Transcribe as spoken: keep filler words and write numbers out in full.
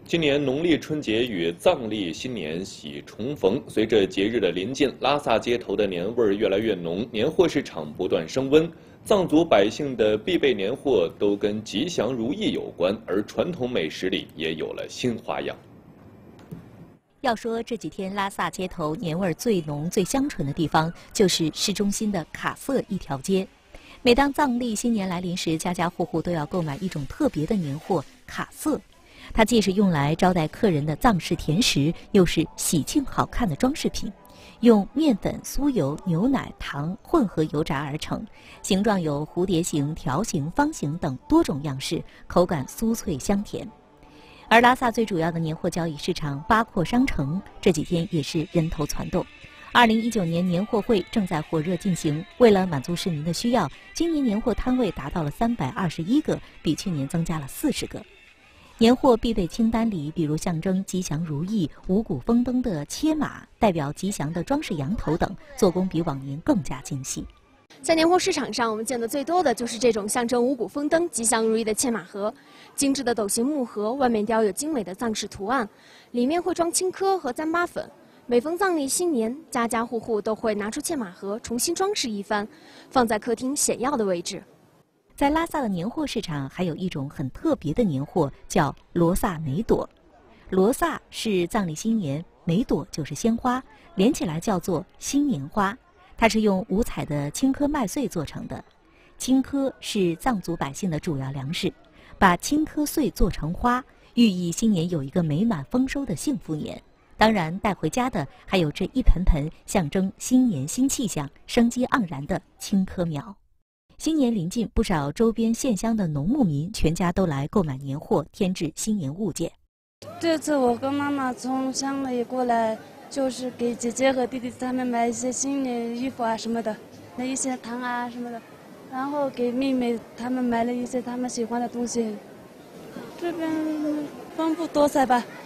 今年农历春节与藏历新年喜重逢，随着节日的临近，拉萨街头的年味儿越来越浓，年货市场不断升温。藏族百姓的必备年货都跟吉祥如意有关，而传统美食里也有了新花样。 要说这几天拉萨街头年味儿最浓、最香醇的地方，就是市中心的卡瑟一条街。每当藏历新年来临时，家家户户都要购买一种特别的年货——卡瑟。它既是用来招待客人的藏式甜食，又是喜庆好看的装饰品。用面粉、酥油、牛奶、糖混合油炸而成，形状有蝴蝶形、条形、方形等多种样式，口感酥脆香甜。而拉萨最主要的年货交易市场八廓商城这几天也是人头攒动。二零一九年年货会正在火热进行，为了满足市民的需要，今年年货摊位达到了三百二十一个，比去年增加了四十个。年货必备清单里，比如象征吉祥如意、五谷丰登的切马，代表吉祥的装饰羊头等，做工比往年更加精细。 在年货市场上，我们见得最多的就是这种象征五谷丰登、吉祥如意的切马盒。精致的斗形木盒，外面雕有精美的藏式图案，里面会装青稞和糌粑粉。每逢藏历新年，家家户户都会拿出切马盒重新装饰一番，放在客厅显要的位置。 在拉萨的年货市场，还有一种很特别的年货，叫罗萨梅朵。罗萨是藏历新年，梅朵就是鲜花，连起来叫做新年花。它是用五彩的青稞麦穗做成的。青稞是藏族百姓的主要粮食，把青稞穗做成花，寓意新年有一个美满丰收的幸福年。当然，带回家的还有这一盆盆象征新年新气象、生机盎然的青稞苗。新年临近，不少周边县乡的农牧民全家都来购买年货，添置新年物件。 这次我跟妈妈从乡里过来，就是给姐姐和弟弟他们买一些新年衣服啊什么的，那一些糖啊什么的，然后给妹妹他们买了一些他们喜欢的东西。这边丰富多彩吧。